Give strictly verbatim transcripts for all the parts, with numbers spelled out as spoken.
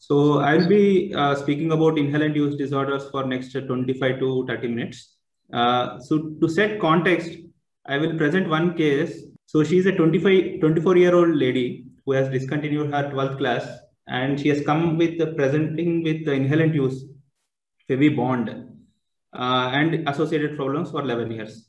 So I'll be uh, speaking about inhalant use disorders for next twenty-five to thirty minutes. Uh, so to set context, I will present one case. So she's a twenty-five, twenty-four year old lady who has discontinued her twelfth class, and she has come with the presenting with the inhalant use, Fevi bond, uh, and associated problems for eleven years.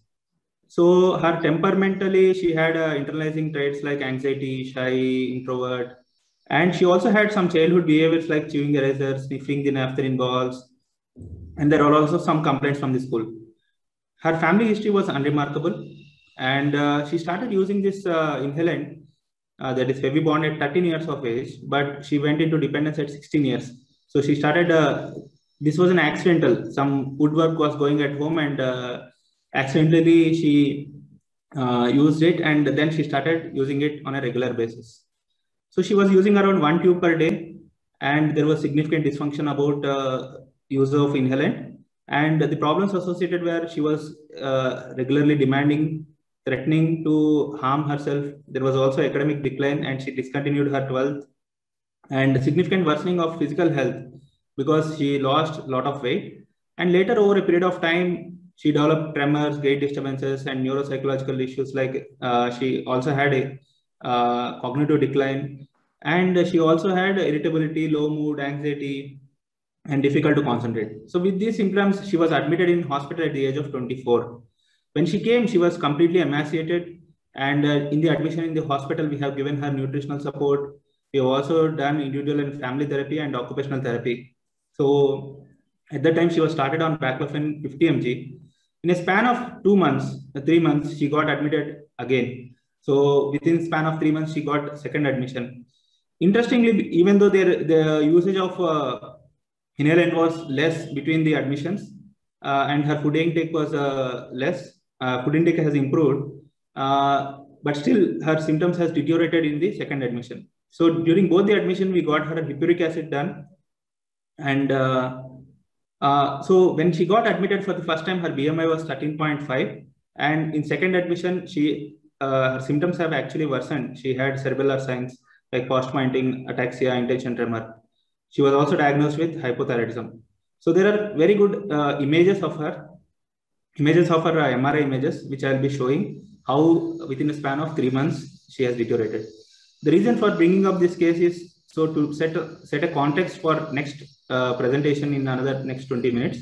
So her temperamentally, she had uh, internalizing traits like anxiety, shy, introvert, and she also had some childhood behaviors like chewing erasers, sniffing the naphthalene balls, and there are also some complaints from the school. Her family history was unremarkable, and uh, she started using this uh, inhalant, uh, that is Fevibond, at thirteen years of age, but she went into dependence at sixteen years. So she started, uh, this was an accidental, some woodwork was going at home, and uh, accidentally she uh, used it, and then she started using it on a regular basis. So she was using around one tube per day, and there was significant dysfunction about uh, use of inhalant, and the problems associated were she was uh, regularly demanding, threatening to harm herself. There was also academic decline, and she discontinued her twelfth, and significant worsening of physical health because she lost a lot of weight. And later, over a period of time, she developed tremors, gait disturbances, and neuropsychological issues. Like uh, she also had a uh, cognitive decline, and she also had irritability, low mood, anxiety, and difficult to concentrate. So with these symptoms, she was admitted in hospital at the age of twenty-four. When she came, she was completely emaciated, and uh, in the admission in the hospital, we have given her nutritional support. We have also done individual and family therapy and occupational therapy. So at that time, she was started on baclofen fifty milligrams. In a span of two months, uh, three months, she got admitted again. So within span of three months, she got second admission. Interestingly, even though their the usage of uh, inhalant was less between the admissions, uh, and her food intake was uh, less, uh, food intake has improved, uh, but still her symptoms has deteriorated in the second admission. So during both the admission, we got her hippuric acid done, and uh, uh, so when she got admitted for the first time, her B M I was thirteen point five, and in second admission, she uh, her symptoms have actually worsened. She had cerebellar signs like post-pointing, ataxia, intention tremor. She was also diagnosed with hypothyroidism. So there are very good uh, images of her, images of her uh, M R I images, which I'll be showing how within a span of three months she has deteriorated. The reason for bringing up this case is so to set a, set a context for next uh, presentation in another next twenty minutes.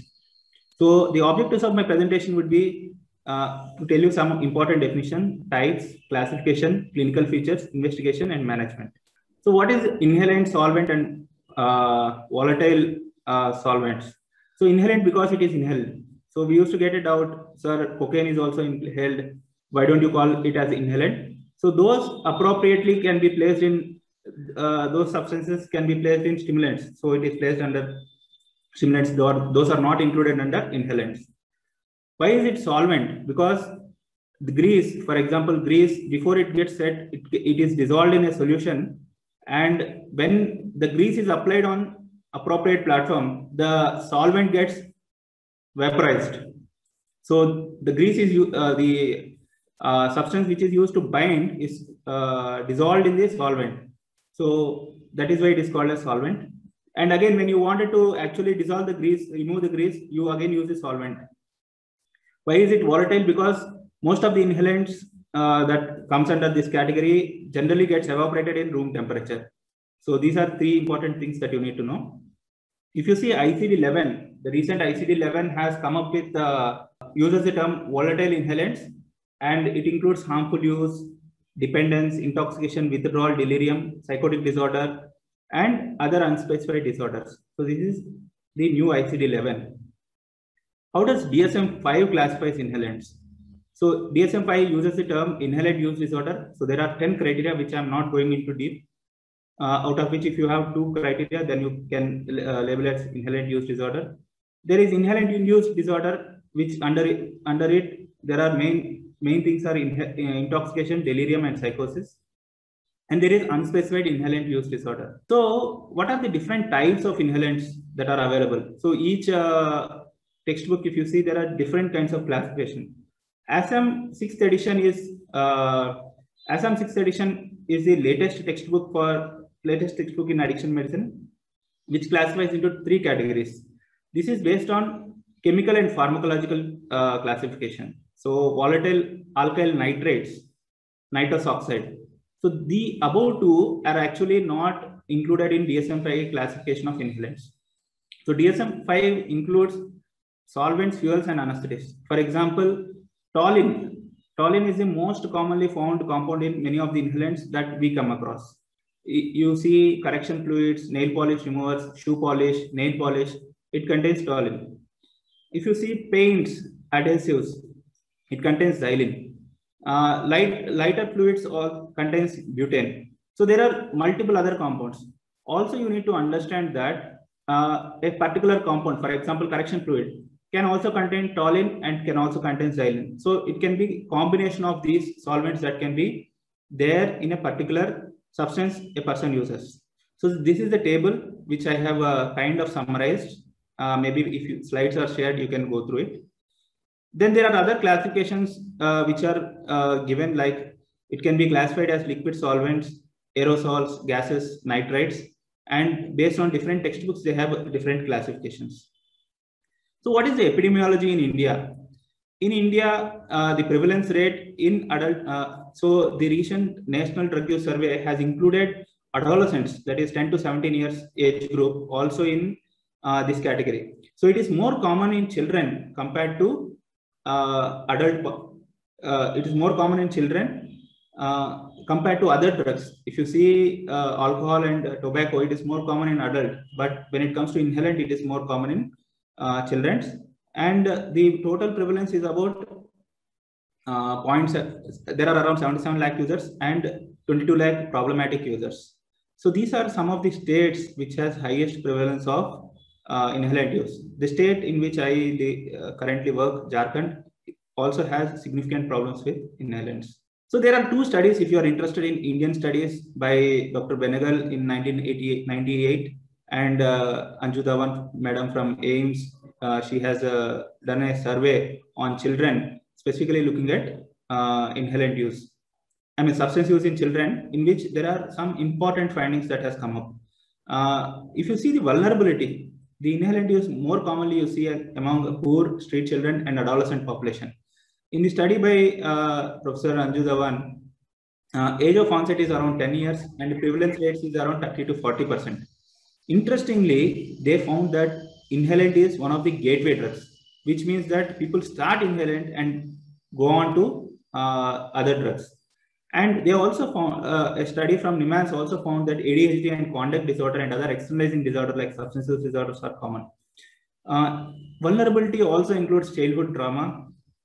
So the objectives of my presentation would be uh, to tell you some important definition, types, classification, clinical features, investigation, and management. So what is inhalant, solvent, and uh, volatile uh, solvents? So inhalant because it is inhaled. So we used to get it out, sir, cocaine is also inhaled. Why don't you call it as inhalant? So those appropriately can be placed in, uh, those substances can be placed in stimulants. So it is placed under stimulants, those are not included under inhalants. Why is it solvent? Because the grease, for example, grease, before it gets set, it, it is dissolved in a solution. And when the grease is applied on appropriate platform, the solvent gets vaporized. So the grease is uh, the uh, substance which is used to bind is uh, dissolved in the solvent. So that is why it is called as solvent. And again, when you wanted to actually dissolve the grease, remove the grease, you again use the solvent. Why is it volatile? Because most of the inhalants uh, that comes under this category generally gets evaporated in room temperature. So these are three important things that you need to know. If you see I C D eleven, the recent I C D eleven has come up with, uh, uses the term volatile inhalants, and it includes harmful use, dependence, intoxication, withdrawal, delirium, psychotic disorder, and other unspecified disorders. So this is the new I C D eleven. How does D S M five classifies inhalants? So D S M five uses the term inhalant use disorder. So there are ten criteria which I'm not going into deep. Uh, out of which, if you have two criteria, then you can uh, label it as inhalant use disorder. There is inhalant use disorder, which under it, under it there are main main things are in, uh, intoxication, delirium, and psychosis. And there is unspecified inhalant use disorder. So what are the different types of inhalants that are available? So each uh, textbook, if you see, there are different kinds of classification. A S M sixth edition is uh, A S M sixth edition is the latest textbook for latest textbook in addiction medicine, which classifies into three categories. This is based on chemical and pharmacological uh, classification. So volatile alkyl nitrates, nitrous oxide. So the above two are actually not included in D S M five classification of inhalants. So D S M five includes solvents, fuels, and anesthetics. For example, toluene. Toluene is the most commonly found compound in many of the inhalants that we come across. You see correction fluids, nail polish removers, shoe polish, nail polish, it contains toluene. If you see paints, adhesives, it contains xylene. Uh, light, lighter fluids or contains butane. So there are multiple other compounds. Also, you need to understand that uh, a particular compound, for example, correction fluid, can also contain toluene and can also contain xylene. So it can be combination of these solvents that can be there in a particular substance a person uses. So this is the table which I have uh, kind of summarized. Uh, maybe if you, slides are shared, you can go through it. Then there are other classifications uh, which are uh, given, like it can be classified as liquid solvents, aerosols, gases, nitrites, and based on different textbooks, they have different classifications. So what is the epidemiology in India? In India, uh, the prevalence rate in adult, uh, so the recent National Drug Use Survey has included adolescents, that is ten to seventeen years age group, also in uh, this category. So it is more common in children compared to uh, adult, uh, it is more common in children uh, compared to other drugs. If you see uh, alcohol and uh, tobacco, it is more common in adult, but when it comes to inhalant, it is more common in uh, children. And uh, the total prevalence is about uh, points. Uh, there are around seventy-seven lakh users and twenty-two lakh problematic users. So these are some of the states which has highest prevalence of uh, inhalant use. The state in which I uh, currently work, Jharkhand, also has significant problems with inhalants. So there are two studies, if you are interested in Indian studies, by Doctor Benegal in nineteen ninety-eight and uh, Anju Dhawan, madam from AIIMS. Uh, she has uh, done a survey on children, specifically looking at uh, inhalant use. I mean, substance use in children, in which there are some important findings that has come up. Uh, if you see the vulnerability, the inhalant use more commonly you see among poor street children and adolescent population. In the study by uh, Professor Anju Dhawan, uh, age of onset is around ten years and the prevalence rates is around thirty to forty percent. Interestingly, they found that inhalant is one of the gateway drugs, which means that people start inhalant and go on to uh, other drugs. And they also found uh, a study from NIMANS also found that A D H D and conduct disorder and other externalizing disorder like substance use disorders are common. Uh, vulnerability also includes childhood trauma,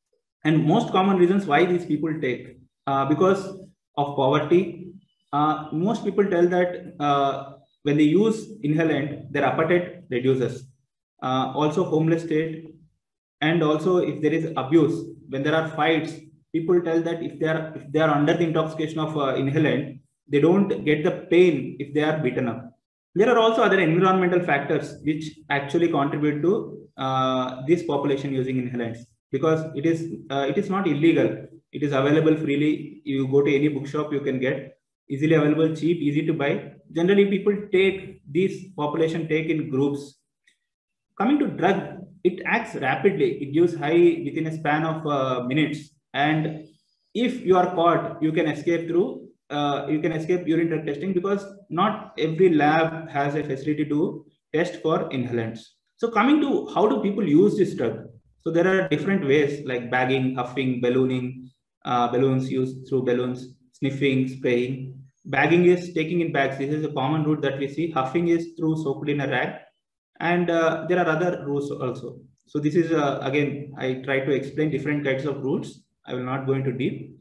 and most common reasons why these people take uh, because of poverty. Uh, most people tell that uh, when they use inhalant, their appetite reduces. Uh, also homeless state, and also if there is abuse, when there are fights, people tell that if they are if they are under the intoxication of uh, inhalant, they don't get the pain if they are beaten up. There are also other environmental factors which actually contribute to uh, this population using inhalants, because it is uh, it is not illegal. It is available freely. You go to any bookshop, you can get easily available, cheap, easy to buy. Generally, people take this population take in groups. Coming to drug, it acts rapidly. It gives high within a span of uh, minutes. And if you are caught, you can escape through, uh, you can escape urine drug testing, because not every lab has a facility to test for inhalants. So coming to how do people use this drug? So there are different ways like bagging, huffing, ballooning, uh, balloons used through balloons, sniffing, spraying. Bagging is taking in bags. This is a common route that we see. Huffing is through soaked in a rag. And uh, there are other routes also. So this is, uh, again, I try to explain different kinds of routes. I will not go into deep.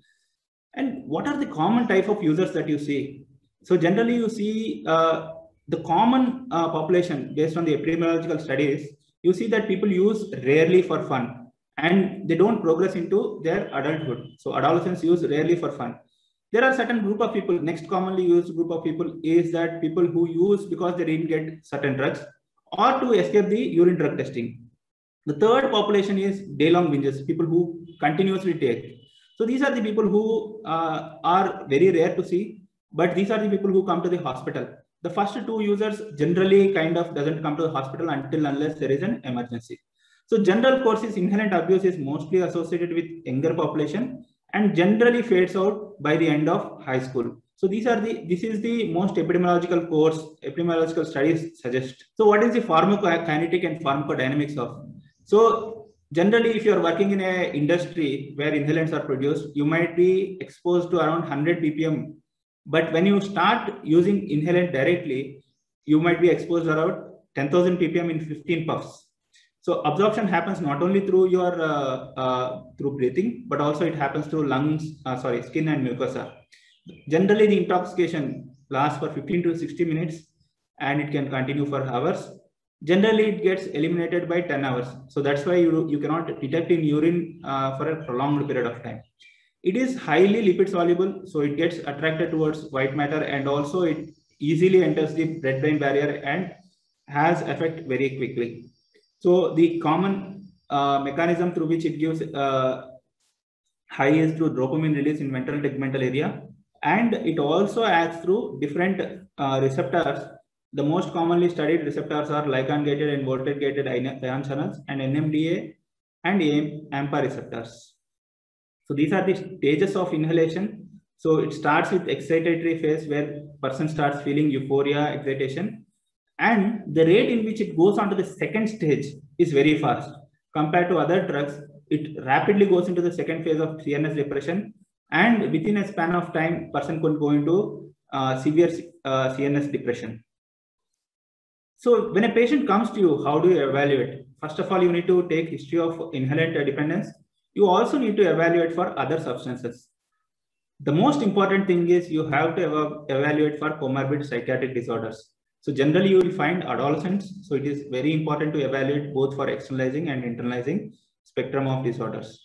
And what are the common type of users that you see? So generally you see uh, the common uh, population based on the epidemiological studies, you see that people use rarely for fun and they don't progress into their adulthood. So adolescents use rarely for fun. There are certain group of people, next commonly used group of people is that people who use because they didn't get certain drugs, or to escape the urine drug testing. The third population is day-long bingers, people who continuously take. So these are the people who uh, are very rare to see, but these are the people who come to the hospital. the first two users generally kind of doesn't come to the hospital until unless there is an emergency. So general courses inhalant abuse is mostly associated with younger population and generally fades out by the end of high school. So these are the, this is the most epidemiological course, epidemiological studies suggest. So what is the pharmacokinetic and pharmacodynamics of? So generally, if you are working in a industry where inhalants are produced, you might be exposed to around one hundred p p m. But when you start using inhalant directly, you might be exposed around ten thousand p p m in fifteen puffs. So absorption happens not only through your uh, uh, through breathing, but also it happens through lungs, uh, sorry, skin and mucosa. Generally, the intoxication lasts for fifteen to sixty minutes, and it can continue for hours. Generally, it gets eliminated by ten hours. So that's why you, you cannot detect in urine uh, for a prolonged period of time. It is highly lipid soluble, so it gets attracted towards white matter, and also it easily enters the blood-brain barrier and has effect very quickly. So the common uh, mechanism through which it gives uh, high is through dopamine release in ventral tegmental area, and it also acts through different uh, receptors. The most commonly studied receptors are ligand-gated and voltage-gated ion channels, and N M D A and A M P A receptors. So these are the stages of inhalation. So it starts with excitatory phase where person starts feeling euphoria, excitation, and the rate in which it goes on to the second stage is very fast. Compared to other drugs, it rapidly goes into the second phase of C N S depression, and within a span of time, person could go into uh, severe uh, C N S depression. So when a patient comes to you, how do you evaluate? First of all, you need to take history of inhalant dependence. You also need to evaluate for other substances. The most important thing is you have to evaluate for comorbid psychiatric disorders. So generally you will find adolescents. So it is very important to evaluate both for externalizing and internalizing spectrum of disorders.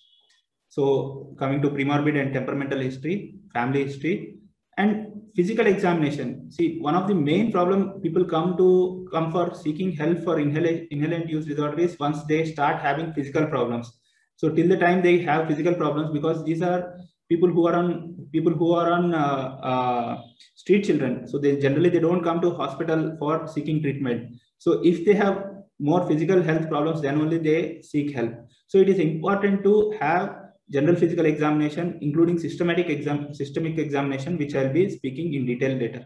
So coming to premorbid and temperamental history, family history, and physical examination. See, one of the main problem people come to come for seeking help for inhalant, inhalant use disorder is once they start having physical problems. So till the time they have physical problems, because these are people who are on people who are on uh, uh, street children. So they generally they don't come to hospital for seeking treatment. So if they have more physical health problems, then only they seek help. So it is important to have general physical examination, including systematic exam, systemic examination, which I'll be speaking in detail later.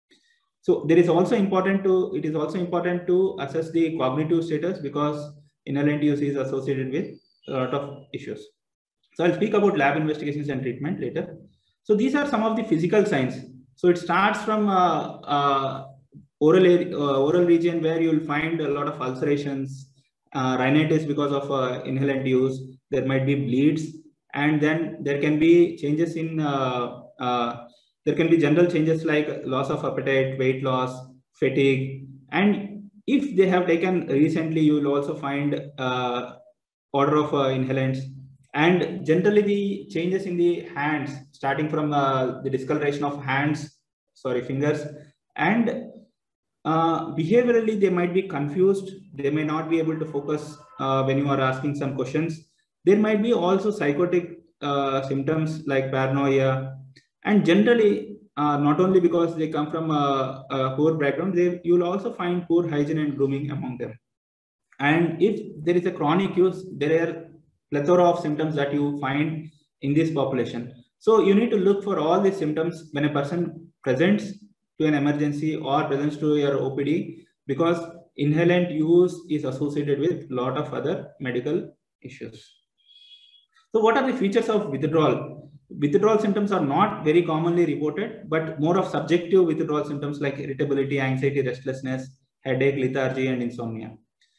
So there is also important to, it is also important to assess the cognitive status, because inhalant use is associated with a lot of issues. So I'll speak about lab investigations and treatment later. So these are some of the physical signs. So it starts from uh, uh, oral, uh, oral region where you'll find a lot of ulcerations, uh, rhinitis because of uh, inhalant use. There might be bleeds. And then there can be changes in, uh, uh, there can be general changes like loss of appetite, weight loss, fatigue. And if they have taken recently, you will also find uh, order of uh, inhalants. And generally the changes in the hands, starting from uh, the discoloration of hands, sorry, fingers. And uh, behaviorally, they might be confused. They may not be able to focus uh, when you are asking some questions. There might be also psychotic uh, symptoms like paranoia, and generally, uh, not only because they come from a, a poor background, they, you will also find poor hygiene and grooming among them. And if there is a chronic use, there are plethora of symptoms that you find in this population. So you need to look for all these symptoms when a person presents to an emergency or presents to your O P D, because inhalant use is associated with a lot of other medical issues. So what are the features of withdrawal? Withdrawal symptoms are not very commonly reported, but more of subjective withdrawal symptoms like irritability, anxiety, restlessness, headache, lethargy, and insomnia.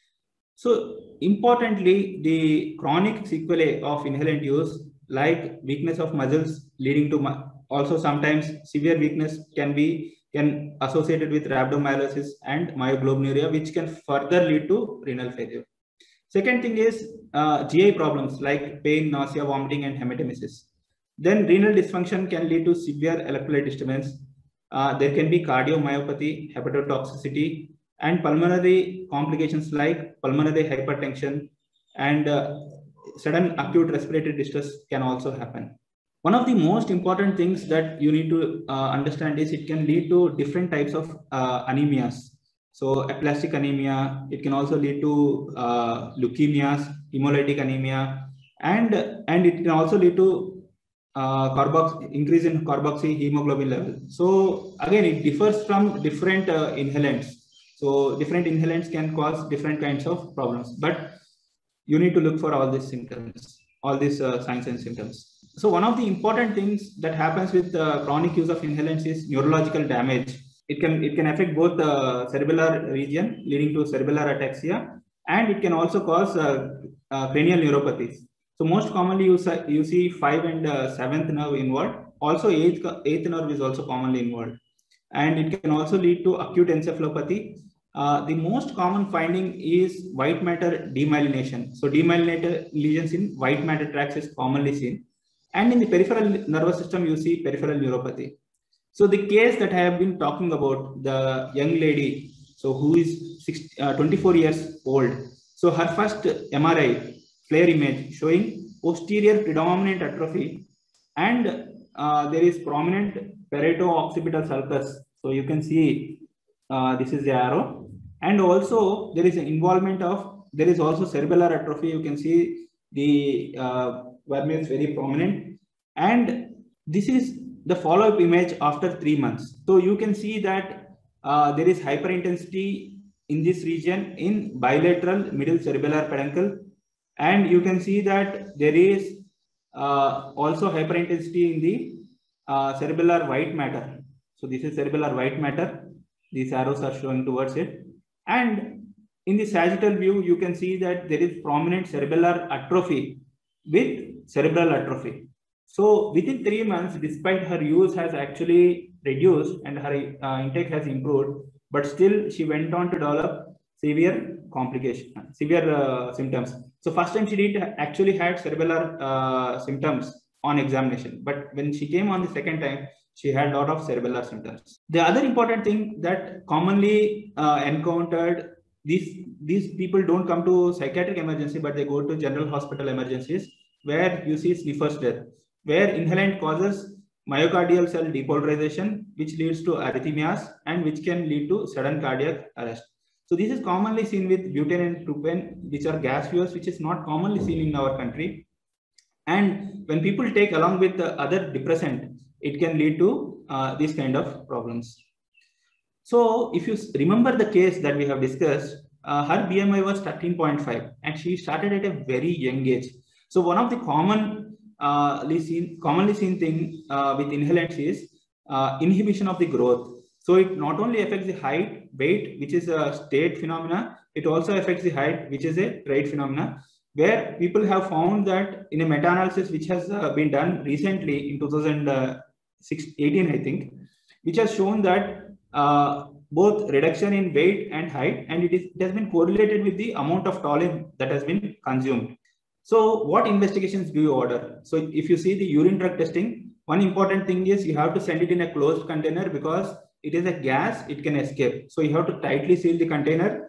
So importantly, the chronic sequelae of inhalant use, like weakness of muscles leading to also sometimes severe weakness, can be can associated with rhabdomyolysis and myoglobinuria, which can further lead to renal failure. Second thing is uh, G I problems like pain, nausea, vomiting, and hematemesis. Then renal dysfunction can lead to severe electrolyte disturbance. Uh, there can be cardiomyopathy, hepatotoxicity, and pulmonary complications like pulmonary hypertension, and uh, sudden acute respiratory distress can also happen. One of the most important things that you need to uh, understand is it can lead to different types of uh, anemias. So aplastic anemia, it can also lead to uh, leukemias, hemolytic anemia, and, and it can also lead to uh, carbox, increase in carboxy hemoglobin level. So again, it differs from different uh, inhalants. So different inhalants can cause different kinds of problems, but you need to look for all these symptoms, all these uh, signs and symptoms. So one of the important things that happens with uh, chronic use of inhalants is neurological damage. It can it can affect both the cerebellar region, leading to cerebellar ataxia, and it can also cause uh, uh, cranial neuropathies. So most commonly you, you see five and uh, seventh nerve involved. Also eighth, eighth nerve is also commonly involved. And it can also lead to acute encephalopathy. Uh, the most common finding is white matter demyelination. So demyelinated lesions in white matter tracts is commonly seen. And in the peripheral nervous system, you see peripheral neuropathy. So the case that I have been talking about, the young lady, so who is sixty, uh, twenty-four years old. So her first M R I FLAIR image showing posterior predominant atrophy, and uh, there is prominent parieto-occipital sulcus. So you can see uh, this is the arrow, and also there is an involvement of, there is also cerebellar atrophy. You can see the uh, vermi is very prominent, and this is the follow-up image after three months. So you can see that uh, there is hyperintensity in this region in bilateral middle cerebellar peduncle, and you can see that there is uh, also hyperintensity in the uh, cerebellar white matter. So this is cerebellar white matter. These arrows are showing towards it, and in the sagittal view, you can see that there is prominent cerebellar atrophy with cerebral atrophy. So within three months, despite her use has actually reduced and her uh, intake has improved, but still she went on to develop severe complication, severe uh, symptoms. So first time she did actually had cerebellar uh, symptoms on examination, but when she came on the second time, she had a lot of cerebellar symptoms. The other important thing that commonly uh, encountered, these, these people don't come to psychiatric emergency, but they go to general hospital emergencies where you see sniffer's death, where inhalant causes myocardial cell depolarization, which leads to arrhythmias and which can lead to sudden cardiac arrest. So this is commonly seen with butane and propane, which are gas fuels, which is not commonly seen in our country. And when people take along with the other depressant, it can lead to uh, these kind of problems. So if you remember the case that we have discussed, uh, her B M I was thirteen point five and she started at a very young age. So one of the common, uh, seen, commonly seen thing uh, with inhalants is uh, inhibition of the growth. So it not only affects the height, weight, which is a state phenomena, it also affects the height, which is a trait phenomena, where people have found that in a meta-analysis which has uh, been done recently in two thousand eighteen, I think, which has shown that uh, both reduction in weight and height, and it, is, it has been correlated with the amount of toluene that has been consumed. So what investigations do you order? So if you see the urine drug testing, one important thing is you have to send it in a closed container because it is a gas, it can escape. So you have to tightly seal the container.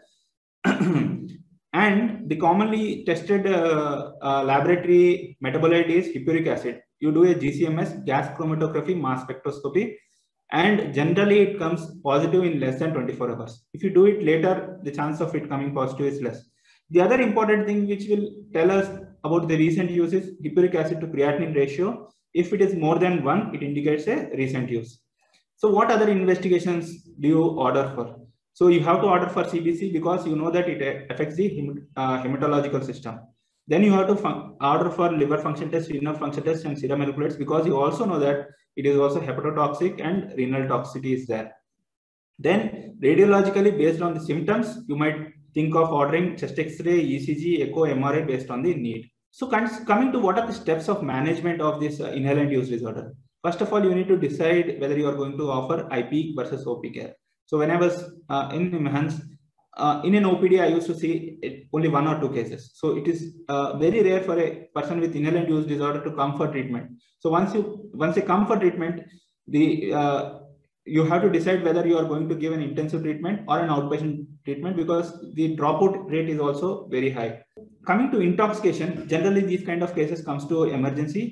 And the commonly tested uh, uh, laboratory metabolite is hippuric acid. You do a G C M S, gas chromatography, mass spectroscopy, and generally it comes positive in less than twenty-four hours. If you do it later, the chance of it coming positive is less. The other important thing which will tell us about the recent use is hippuric acid to creatinine ratio. If it is more than one, it indicates a recent use. So what other investigations do you order for? So you have to order for C B C because you know that it affects the hem uh, hematological system. Then you have to order for liver function test, renal function test, and serum electrolytes because you also know that it is also hepatotoxic and renal toxicity is there. Then radiologically, based on the symptoms, you might think of ordering chest X-ray, E C G, echo, M R I based on the need. So coming to what are the steps of management of this uh, inhalant use disorder? First of all, you need to decide whether you are going to offer I P versus O P care. So when I was uh, in Inhalant, uh, in an O P D, I used to see it, only one or two cases. So it is uh, very rare for a person with inhalant use disorder to come for treatment. So once you once they come for treatment, the uh, you have to decide whether you are going to give an intensive treatment or an outpatient treatment because the dropout rate is also very high. Coming to intoxication, generally these kind of cases comes to emergency.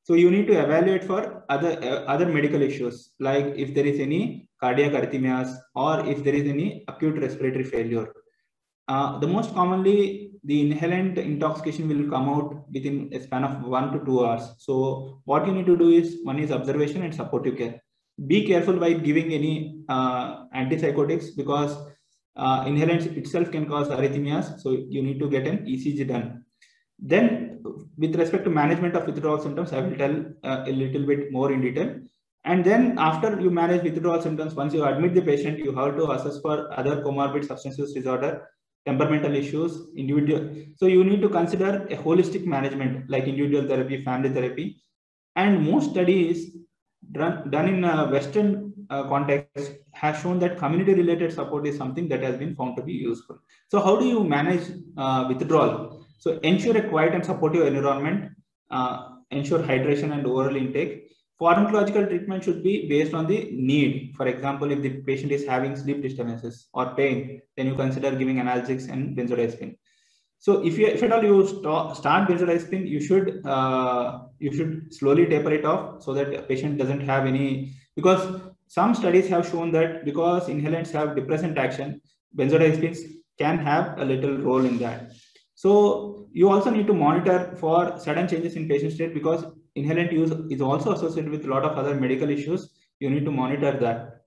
So you need to evaluate for other uh, other medical issues, like if there is any cardiac arrhythmias or if there is any acute respiratory failure. Uh, the most commonly, the inhalant intoxication will come out within a span of one to two hours. So what you need to do is, one is observation and supportive care. Be careful by giving any uh, antipsychotics, because uh, inhalants itself can cause arrhythmias. So you need to get an E C G done. Then with respect to management of withdrawal symptoms, I will tell uh, a little bit more in detail. And then after you manage withdrawal symptoms, once you admit the patient, you have to assess for other comorbid substance use disorder, temperamental issues, individual. So you need to consider a holistic management like individual therapy, family therapy. And most studies done, done in a Western uh, context have shown that community related support is something that has been found to be useful. So how do you manage uh, withdrawal? So ensure a quiet and supportive environment, uh, ensure hydration and oral intake. Pharmacological treatment should be based on the need. For example, if the patient is having sleep disturbances or pain, then you consider giving analgesics and benzodiazepine. So if you, if at all you start, start benzodiazepine, you should uh, you should slowly taper it off so that the patient doesn't have any, because some studies have shown that because inhalants have depressant action, benzodiazepines can have a little role in that. So you also need to monitor for sudden changes in patient state, because inhalant use is also associated with a lot of other medical issues. You need to monitor that.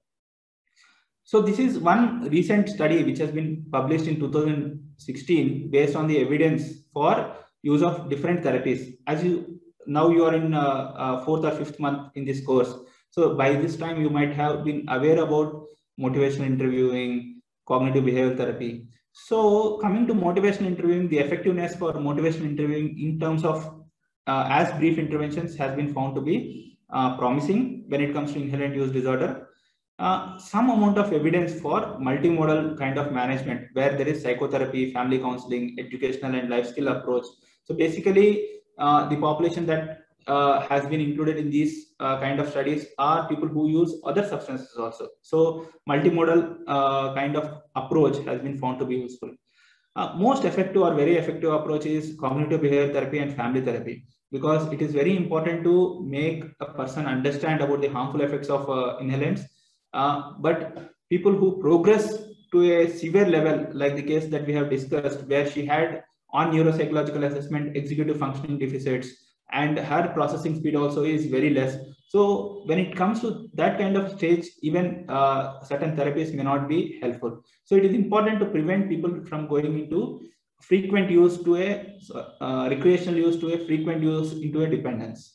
So this is one recent study which has been published in two thousand sixteen based on the evidence for use of different therapies. As you now you are in uh, uh, fourth or fifth month in this course. So by this time you might have been aware about motivational interviewing, cognitive behavioral therapy. So coming to motivational interviewing, the effectiveness for motivational interviewing in terms of uh, as brief interventions has been found to be uh, promising when it comes to inhalant use disorder. Uh, some amount of evidence for multimodal kind of management, where there is psychotherapy, family counseling, educational and life skill approach. So basically uh, the population that uh, has been included in these uh, kind of studies are people who use other substances also. So multimodal uh, kind of approach has been found to be useful. Uh, most effective or very effective approach is cognitive behavioral therapy and family therapy, because it is very important to make a person understand about the harmful effects of uh, inhalants. Uh, but people who progress to a severe level, like the case that we have discussed, where she had on neuropsychological assessment executive functioning deficits, and her processing speed also is very less. So when it comes to that kind of stage, even uh, certain therapies may not be helpful. So it is important to prevent people from going into frequent use to a uh, recreational use to a frequent use into a dependence.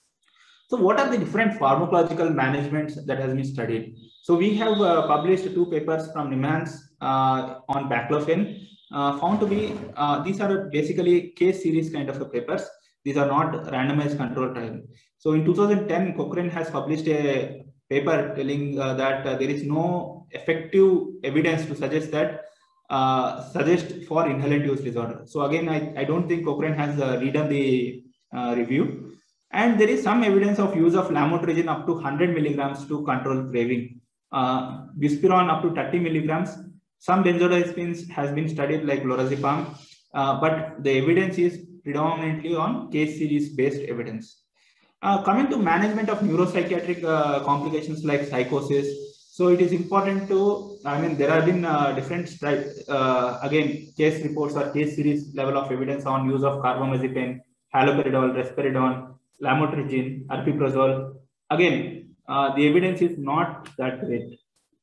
So what are the different pharmacological managements that has been studied? So we have uh, published two papers from Nimans uh, on baclofen, uh, found to be, uh, these are basically case series kind of a papers. These are not randomized control trial. So in two thousand ten, Cochrane has published a paper telling uh, that uh, there is no effective evidence to suggest that uh, suggest for inhalant use disorder. So again, I, I don't think Cochrane has uh, redone the uh, review. And there is some evidence of use of lamotrigine up to one hundred milligrams to control craving. Uh, Buspirone up to thirty milligrams. Some benzodiazepines has been studied like lorazepam, uh, but the evidence is predominantly on case series based evidence. Uh, coming to management of neuropsychiatric uh, complications like psychosis. So it is important to, I mean, there have been uh, different, uh, again, case reports or case series level of evidence on use of carbamazepine, haloperidol, risperidone, lamotrigine, aripiprazole. Again, uh, the evidence is not that great.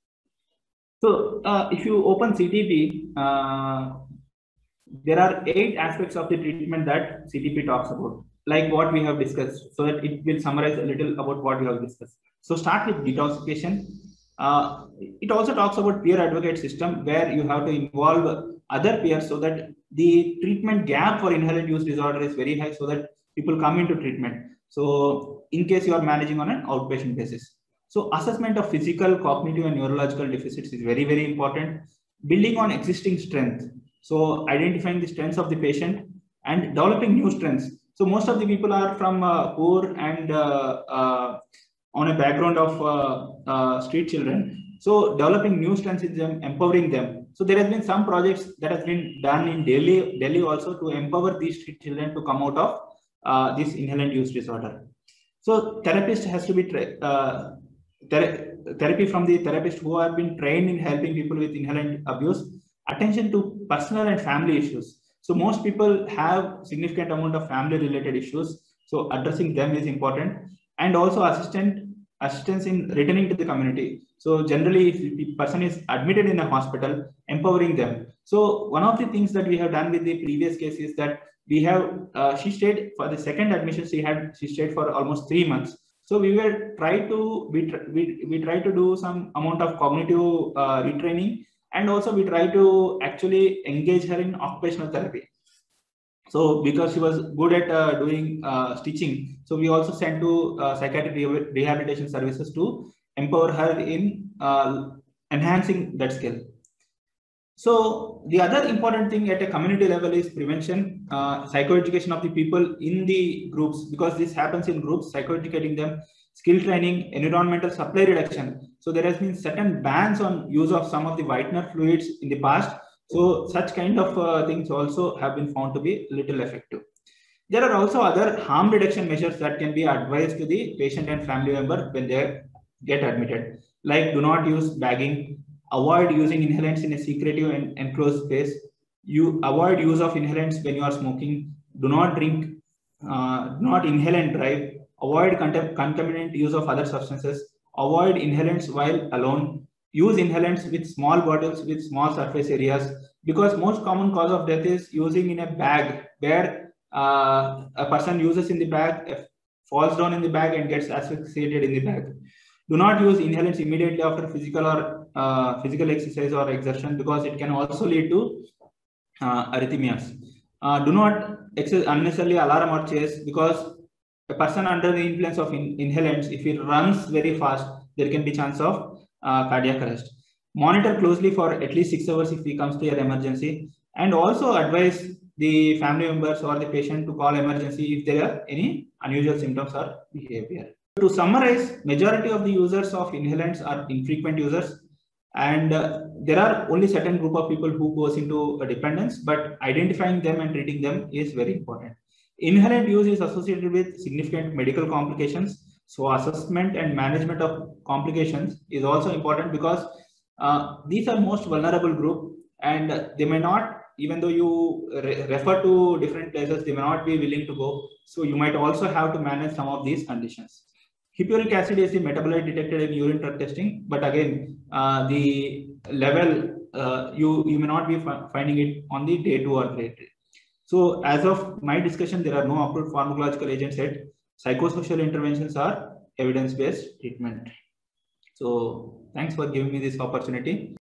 So uh, if you open C T P, uh, there are eight aspects of the treatment that C T P talks about, like what we have discussed, so that it will summarize a little about what we have discussed. So start with detoxification. Uh, it also talks about peer advocate system, where you have to involve other peers so that the treatment gap for inhalant use disorder is very high, so that people come into treatment. So in case you are managing on an outpatient basis. So assessment of physical, cognitive and neurological deficits is very, very important. Building on existing strength. So identifying the strengths of the patient and developing new strengths. So most of the people are from uh, poor and uh, uh, on a background of uh, uh, street children. So developing new strengths in them, empowering them. So there has been some projects that has been done in Delhi, Delhi also to empower these street children to come out of uh, this inhalant use disorder. So therapist has to be uh, ther therapy from the therapist who have been trained in helping people with inhalant abuse, attention to personal and family issues. So most people have significant amount of family related issues. So addressing them is important, and also assistant assistance in returning to the community. So generally, if the person is admitted in a hospital, empowering them. So one of the things that we have done with the previous case is that we have uh, she stayed for the second admission. She had she stayed for almost three months. So we were try to we we we try to do some amount of cognitive uh, retraining, and also we try to actually engage her in occupational therapy. So because she was good at uh, doing uh, stitching, so we also sent to uh, psychiatric rehabilitation services to empower her in uh, enhancing that skill. So the other important thing at a community level is prevention, uh, psychoeducation of the people in the groups, because this happens in groups, psychoeducating them, skill training, environmental supply reduction. So there has been certain bans on use of some of the whitener fluids in the past. So such kind of uh, things also have been found to be little effective. There are also other harm reduction measures that can be advised to the patient and family member when they get admitted, like do not use bagging, avoid using inhalants in a secretive and enclosed space, you avoid use of inhalants when you are smoking, do not drink, uh, do not inhale and drive, avoid concomitant use of other substances, avoid inhalants while alone, use inhalants with small bottles with small surface areas, because most common cause of death is using in a bag where uh, a person uses in the bag, falls down in the bag and gets asphyxiated in the bag. Do not use inhalants immediately after physical or uh, physical exercise or exertion, because it can also lead to uh, arrhythmias. Uh, do not exercise unnecessarily alarm or chase, because a person under the influence of in inhalants, if he runs very fast, there can be chance of uh, cardiac arrest. Monitor closely for at least six hours if he comes to your emergency, and also advise the family members or the patient to call emergency if there are any unusual symptoms or behavior. To summarize, majority of the users of inhalants are infrequent users, and uh, there are only certain group of people who goes into a dependence, but identifying them and treating them is very important. Inhalant use is associated with significant medical complications, so assessment and management of complications is also important, because uh, these are most vulnerable group, and they may not, even though you re refer to different places, they may not be willing to go. So you might also have to manage some of these conditions. Hippuric acid is the metabolite detected in urine drug testing, but again, uh, the level uh, you you may not be finding it on the day two or day three. So as of my discussion, there are no approved pharmacological agents yet. Psychosocial interventions are evidence-based treatment. So thanks for giving me this opportunity.